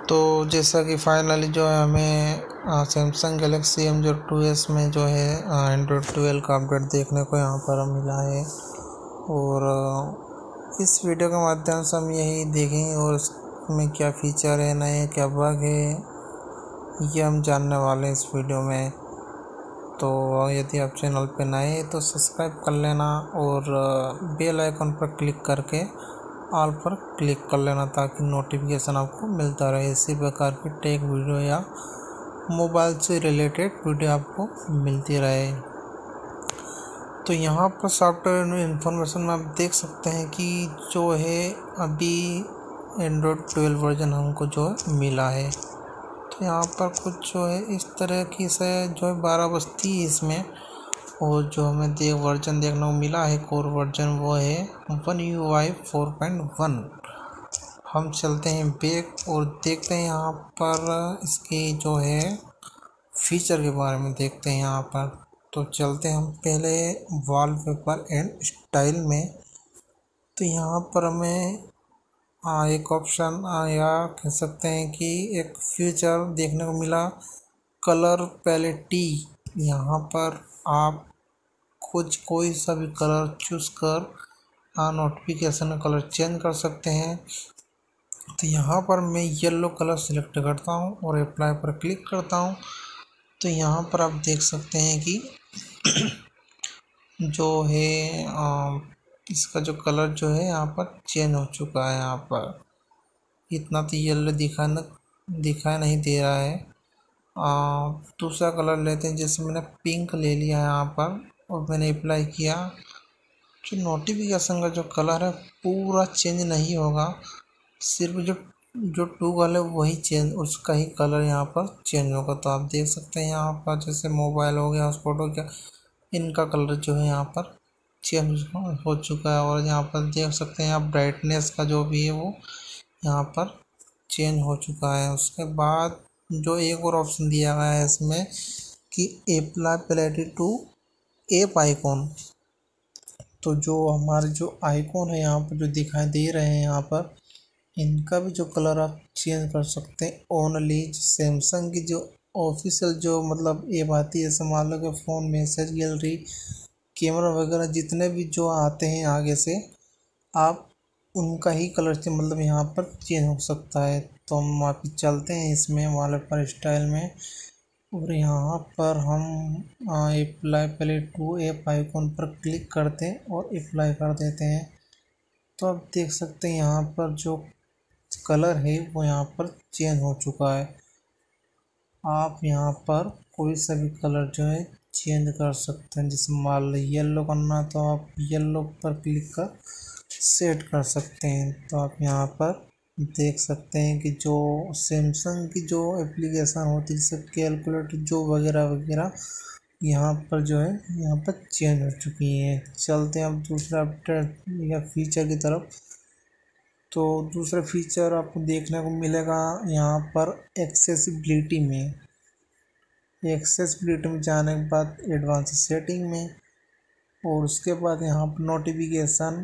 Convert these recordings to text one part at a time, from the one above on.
तो जैसा कि फाइनली जो है हमें सैमसंग गैलेक्सी M02s में जो है एंड्रॉयड 12 का अपडेट देखने को यहाँ पर मिला है। और इस वीडियो के माध्यम से हम यही देखेंगे और इसमें क्या फ़ीचर है, नए क्या बग है, ये हम जानने वाले हैं इस वीडियो में। तो यदि आप चैनल पे नए हैं तो सब्सक्राइब कर लेना और बेल आइकन पर क्लिक करके ऑल पर क्लिक कर लेना ताकि नोटिफिकेशन आपको मिलता रहे। इसी प्रकार की टेक वीडियो या मोबाइल से रिलेटेड वीडियो आपको मिलती रहे। तो यहाँ पर सॉफ्टवेयर इन्फॉर्मेशन में आप देख सकते हैं कि जो है अभी एंड्रॉयड 12 वर्जन हमको जो है मिला है। तो यहाँ पर कुछ जो है इस तरह की से जो है 12 बजती है इसमें। और जो हमें वर्जन देखने को मिला है कोर वर्जन वो है One UI 4.1। हम चलते हैं बैक और देखते हैं यहाँ पर इसकी जो है फीचर के बारे में देखते हैं यहाँ पर। तो चलते हैं हम पहले वॉलपेपर एंड स्टाइल में। तो यहाँ पर हमें एक ऑप्शन या कह सकते हैं कि एक फीचर देखने को मिला, कलर पैलेटी। यहाँ पर आप कोई सा भी कलर चूज़ कर नोटिफिकेशन का कलर चेंज कर सकते हैं। तो यहाँ पर मैं येलो कलर सिलेक्ट करता हूँ और अप्लाई पर क्लिक करता हूँ। तो यहाँ पर आप देख सकते हैं कि जो है इसका जो कलर जो है यहाँ पर चेंज हो चुका है। यहाँ पर इतना तो येलो दिखाई नहीं दे रहा है। दूसरा कलर लेते हैं, जैसे मैंने पिंक ले लिया है यहाँ पर और मैंने अप्लाई किया। जो नोटिफिकेशन का जो कलर है पूरा चेंज नहीं होगा, सिर्फ जो टूगल है वही चेंज, उसका ही कलर यहाँ पर चेंज होगा। तो आप देख सकते हैं यहाँ पर जैसे मोबाइल हो गया, हॉटस्पॉट हो गया, इनका कलर जो है यहाँ पर चेंज हो चुका है। और यहाँ पर देख सकते हैं आप ब्राइटनेस का जो भी है वो यहाँ पर चेंज हो चुका है। उसके बाद जो एक और ऑप्शन दिया गया है इसमें कि apply palette to app icon. तो जो हमारे जो आइकॉन है यहाँ पर जो दिखाई दे रहे हैं यहाँ पर, इनका भी जो कलर आप चेंज कर सकते हैं। ओनली सैमसंग की जो ऑफिशियल जो मतलब ऐप आती है, जैसे मान लो कि फ़ोन, मैसेज गैलरी, कैमरा वगैरह जितने भी जो आते हैं आगे से, आप उनका ही कलर से मतलब यहाँ पर चेंज हो सकता है। तो हम वापस चलते हैं इसमें वॉलपेपर स्टाइल में और यहाँ पर हम apply palette to app icon पर क्लिक करते हैं और अप्लाई कर देते हैं। तो आप देख सकते हैं यहाँ पर जो कलर है वो यहाँ पर चेंज हो चुका है। आप यहाँ पर कोई सा भी कलर जो है चेंज कर सकते हैं। जैसे मान लो येलो करना तो आप येलो पर क्लिक कर सेट कर सकते हैं। तो आप यहाँ पर देख सकते हैं कि जो सैमसंग की जो एप्लीकेशन होती है जैसे कैलकुलेटर जो वगैरह वगैरह यहाँ पर जो है यहाँ पर चेंज हो चुकी है। चलते हैं अब दूसरा अपडेट या फीचर की तरफ। तो दूसरा फीचर आपको देखने को मिलेगा यहाँ पर एक्सेसिबिलिटी में। एक्सेसिबिलिटी में जाने के बाद एडवांस सेटिंग में और उसके बाद यहाँ पर नोटिफिकेशन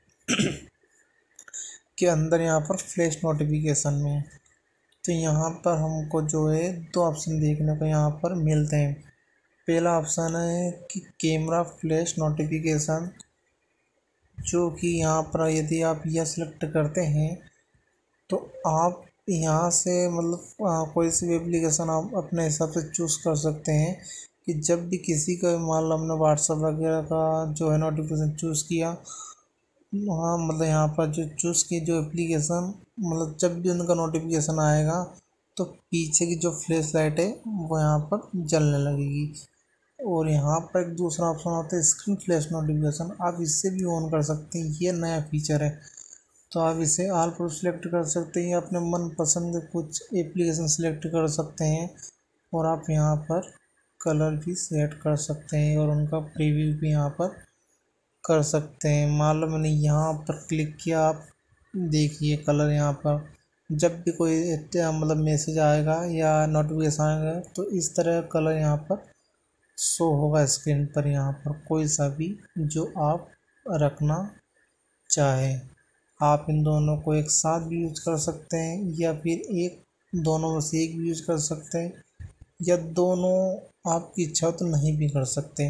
के अंदर यहाँ पर फ्लैश नोटिफिकेशन में। तो यहाँ पर हमको जो है दो ऑप्शन देखने को यहाँ पर मिलते हैं। पहला ऑप्शन है कि कैमरा फ्लैश नोटिफिकेशन, जो कि यहाँ पर यदि आप यह सिलेक्ट करते हैं तो आप यहाँ से मतलब कोई सी भी एप्लीकेशन आप अपने हिसाब से चूज़ कर सकते हैं कि जब भी किसी का मान लो हमने व्हाट्सएप वगैरह का जो है नोटिफिकेशन चूज़ किया, हाँ मतलब यहाँ पर जो चूज़ की जो एप्लीकेशन मतलब जब भी उनका नोटिफिकेशन आएगा तो पीछे की जो फ्लैश लाइट है वो यहाँ पर जलने लगेगी। और यहाँ पर एक दूसरा ऑप्शन होता है स्क्रीन फ्लैश नोटिफिकेशन, आप इससे भी ऑन कर सकते हैं। ये नया फीचर है तो आप इसे ऑल पर सिलेक्ट कर सकते हैं या अपने मनपसंद कुछ एप्लीकेशन सिलेक्ट कर सकते हैं और आप यहाँ पर कलर भी सेट कर सकते हैं और उनका प्रीव्यू भी यहाँ पर कर सकते हैं। मान लो मैंने यहाँ पर क्लिक किया, आप देखिए कलर यहाँ पर जब भी कोई मतलब मैसेज आएगा या नोटिफिकेशन आएगा तो इस तरह कलर यहाँ पर शो होगा स्क्रीन पर। यहाँ पर कोई सा भी जो आप रखना चाहें, आप इन दोनों को एक साथ भी यूज कर सकते हैं या फिर एक दोनों में से एक भी यूज कर सकते हैं, या दोनों आपकी इच्छा हो तो नहीं भी कर सकते।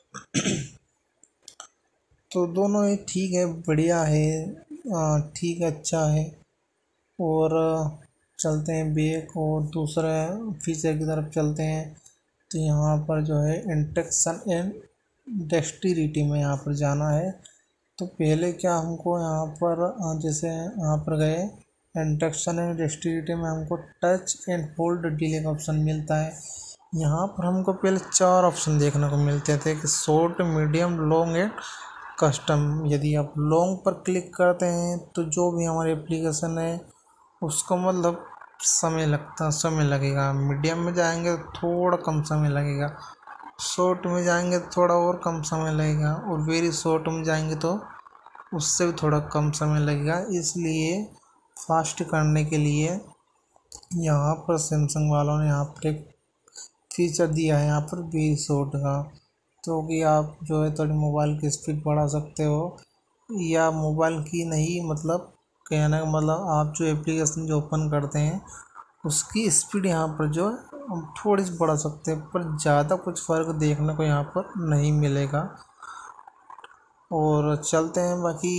तो दोनों ही ठीक है, बढ़िया है, ठीक है, अच्छा है। और चलते हैं बैक और दूसरा फीचर की तरफ चलते हैं। तो यहाँ पर जो है इंटेक्शन एंड डेक्सटिलिटी में यहाँ पर जाना है। तो पहले क्या हमको यहाँ पर जैसे यहाँ पर गए इंटेक्शन एंड डेक्सटिलिटी में हमको टच एंड होल्ड डिले का ऑप्शन मिलता है। यहाँ पर हमको पहले 4 ऑप्शन देखने को मिलते थे कि short, medium, long and custom. यदि आप लॉन्ग पर क्लिक करते हैं तो जो भी हमारी एप्लीकेशन है उसको मतलब समय लगेगा। मीडियम में जाएंगे तो थोड़ा कम समय लगेगा, शॉर्ट में जाएंगे तो थोड़ा और कम समय लगेगा, और वेरी शॉर्ट में जाएंगे तो उससे भी थोड़ा कम समय लगेगा। इसलिए फास्ट करने के लिए यहाँ पर सैमसंग वालों ने यहाँ पर एक फीचर दिया है यहाँ पर वेरी शॉर्ट का, तो कि आप जो है थोड़ी मोबाइल की स्पीड बढ़ा सकते हो, या मोबाइल की नहीं मतलब कहने का मतलब आप जो एप्लीकेशन जो ओपन करते हैं उसकी स्पीड यहाँ पर जो है थोड़ी सी बढ़ा सकते हैं, पर ज़्यादा कुछ फ़र्क देखने को यहाँ पर नहीं मिलेगा। और चलते हैं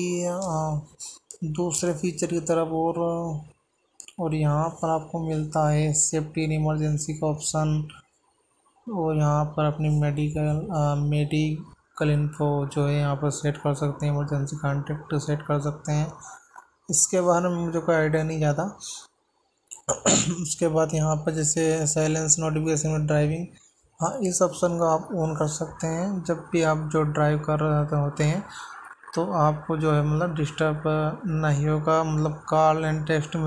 बाकी दूसरे फीचर की तरफ। और यहाँ पर आपको मिलता है सेफ्टी एंड इमरजेंसी का ऑप्शन, और यहाँ पर अपनी मेडिकल इन्फो जो है यहाँ पर सेट कर सकते हैं, इमरजेंसी कॉन्टेक्ट सेट कर सकते हैं। इसके बारे में मुझे कोई आइडिया नहीं ज़्यादा। उसके बाद यहाँ पर जैसे साइलेंस नोटिफिकेशन में ड्राइविंग, हाँ इस ऑप्शन को आप ऑन कर सकते हैं। जब भी आप जो ड्राइव कर रहे होते हैं तो आपको जो है मतलब डिस्टर्ब नहीं होगा, मतलब call and text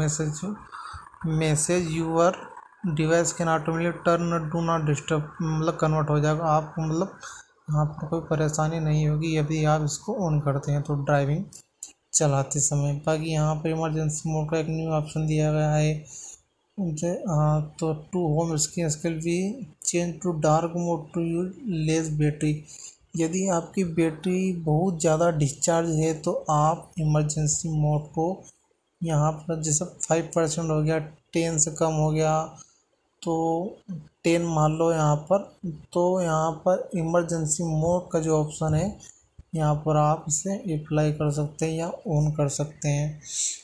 message your device can automatically turn do not disturb मतलब कन्वर्ट हो जाएगा। आपको मतलब यहाँ पर कोई परेशानी नहीं होगी यदि आप इसको ऑन करते हैं तो ड्राइविंग चलाते समय। बाकी यहाँ पर इमरजेंसी मोड का एक न्यू ऑप्शन दिया गया है उनसे। हाँ तो टू होम स्क्रीन भी change to dark mode to use less battery. यदि आपकी बैटरी बहुत ज़्यादा डिस्चार्ज है तो आप इमरजेंसी मोड को यहाँ पर जैसे 5% हो गया, 10 से कम हो गया तो 10 मान लो यहाँ पर, तो यहाँ पर इमरजेंसी मोड का जो ऑप्शन है यहाँ पर आप इसे अप्लाई कर सकते हैं या ऑन कर सकते हैं।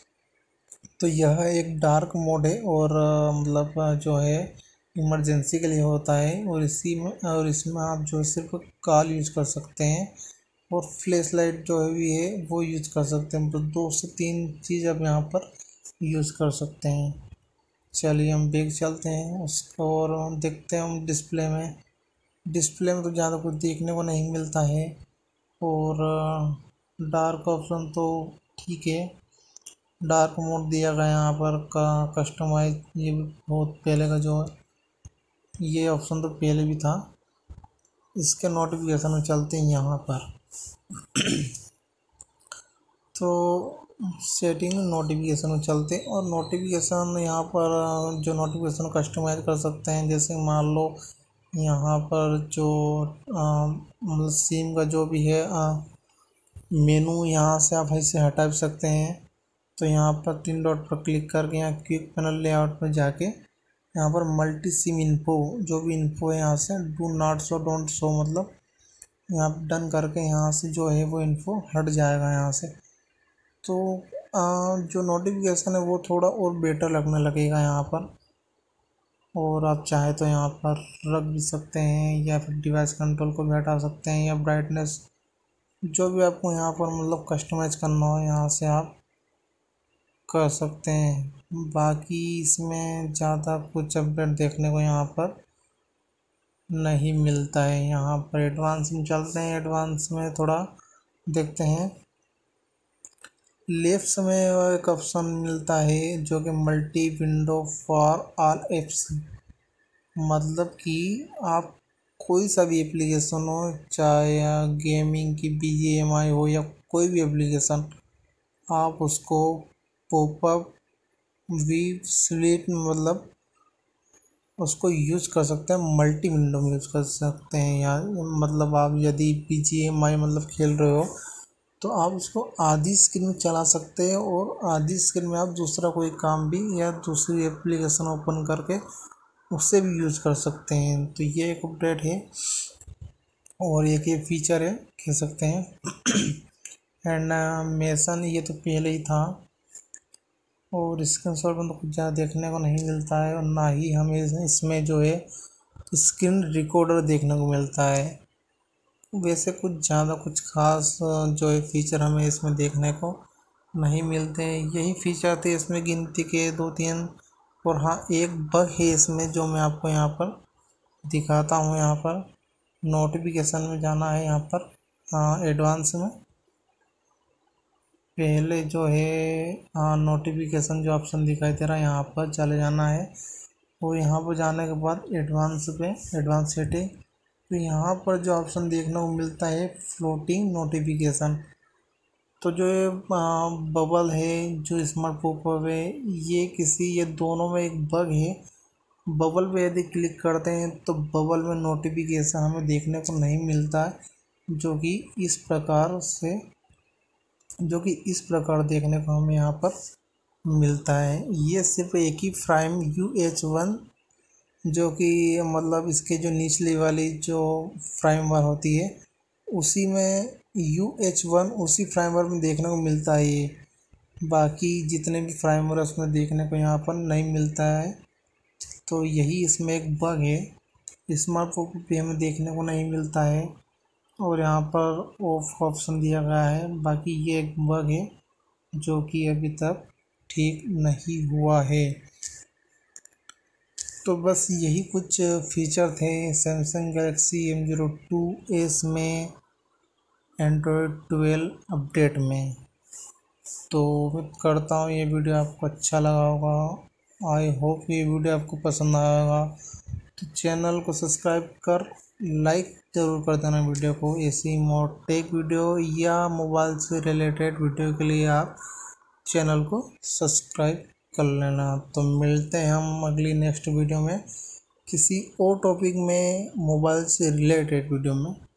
तो यह एक डार्क मोड है और मतलब जो है इमरजेंसी के लिए होता है, और इसमें आप जो सिर्फ कॉल यूज कर सकते हैं और फ्लैश लाइट जो भी है वो यूज कर सकते हैं। तो 2 से 3 चीज़ आप यहाँ पर यूज कर सकते हैं। चलिए हम बैक चलते हैं उसको और देखते हैं हम डिस्प्ले में तो ज़्यादा कुछ देखने को नहीं मिलता है, और डार्क ऑप्शन तो ठीक है, डार्क मोड दिया गया यहाँ पर का कस्टमाइज, ये बहुत पहले का जो है ये ऑप्शन तो पहले भी था। इसके नोटिफिकेशन में चलते हैं यहाँ पर। तो सेटिंग नोटिफिकेशन में चलते हैं, और नोटिफिकेशन यहाँ पर जो नोटिफिकेशन कस्टमाइज कर सकते हैं। जैसे मान लो यहाँ पर जो मतलब सिम का जो भी है मेनू यहाँ से आप ऐसे हटा भी सकते हैं। तो यहाँ पर 3 डॉट पर क्लिक करके यहाँ क्विक पैनल लेआउट पर जाके यहाँ पर मल्टी सिम इन्फो जो भी इन्फो है यहाँ से do not show, don't show, मतलब यहाँ पर डन करके यहाँ से जो है वो इन्फो हट जाएगा यहाँ से। तो जो नोटिफिकेशन है वो थोड़ा और बेटर लगने लगेगा यहाँ पर, और आप चाहे तो यहाँ पर रख भी सकते हैं या फिर डिवाइस कंट्रोल को भी हटा सकते हैं, या ब्राइटनेस जो भी आपको यहाँ पर मतलब कस्टमाइज करना हो यहाँ से आप कर सकते हैं। बाकी इसमें ज़्यादा कुछ अपडेट देखने को यहाँ पर नहीं मिलता है। यहाँ पर एडवांस में चलते हैं, एडवांस में थोड़ा देखते हैं। लेफ्ट में एक ऑप्शन मिलता है जो कि multi window for all apps, मतलब कि आप कोई सा भी एप्लीकेशन हो, चाहे गेमिंग की BGMI हो या कोई भी एप्लीकेशन, आप उसको पॉपअप वी स्लीप मतलब उसको यूज कर सकते हैं, मल्टी विंडो में यूज कर सकते हैं। या मतलब आप यदि BGMI मतलब खेल रहे हो तो आप उसको आधी स्क्रीन में चला सकते हैं और आधी स्क्रीन में आप दूसरा कोई काम भी या दूसरी एप्लीकेशन ओपन करके उससे भी यूज़ कर सकते हैं। तो ये एक अपडेट है और एक ये फीचर है कह सकते हैं। एंड मेसन ये तो पहले ही था और स्क्रीनशॉट में तो कुछ ज़्यादा देखने को नहीं मिलता है और ना ही हमें इसमें जो है स्क्रीन रिकॉर्डर देखने को मिलता है। वैसे कुछ ज़्यादा कुछ खास जो है फीचर हमें इसमें देखने को नहीं मिलते हैं। यही फीचर थे इसमें गिनती के 2-3। और हाँ, एक बग है इसमें जो मैं आपको यहाँ पर दिखाता हूँ। यहाँ पर नोटिफिकेशन में जाना है, यहाँ पर एडवांस में पहले जो है नोटिफिकेशन जो ऑप्शन दिखाई दे रहा है यहाँ पर चले जाना है और यहाँ पर जाने के बाद एडवांस सेटिंग, तो यहाँ पर जो ऑप्शन देखने को मिलता है फ्लोटिंग नोटिफिकेशन। तो जो ये बबल है जो स्मार्ट पॉपअप है ये दोनों में एक बग है। बबल पे यदि क्लिक करते हैं तो बबल में नोटिफिकेशन हमें देखने को नहीं मिलता है, जो कि इस प्रकार देखने को हमें यहाँ पर मिलता है। ये सिर्फ एक ही फ्रेम UH1 जो कि मतलब इसके जो निचली वाली जो फ्रेमवर होती है उसी में UH1 उसी फ्रेमवर में देखने को मिलता है। ये बाकी जितने भी फ्रेमवर उसमें देखने को यहाँ पर नहीं मिलता है। तो यही इसमें एक बग है, स्मार्ट पॉपअप पे हमें देखने को नहीं मिलता है और यहाँ पर ऑफ ऑप्शन दिया गया है। बाकी ये एक बग है जो कि अभी तक ठीक नहीं हुआ है। तो बस यही कुछ फीचर थे सैमसंग गैलेक्सी M02s में एंड्रॉयड 12 अपडेट में। तो उम्मीद करता हूँ ये वीडियो आपको अच्छा लगा होगा। आई होप ये वीडियो आपको पसंद आएगा। तो चैनल को सब्सक्राइब कर लाइक ज़रूर कर देना वीडियो को। ऐसी मोर टेक वीडियो या मोबाइल से रिलेटेड वीडियो के लिए आप चैनल को सब्सक्राइब कर लेना। तो मिलते हैं हम अगली नेक्स्ट वीडियो में किसी और टॉपिक में मोबाइल से रिलेटेड वीडियो में।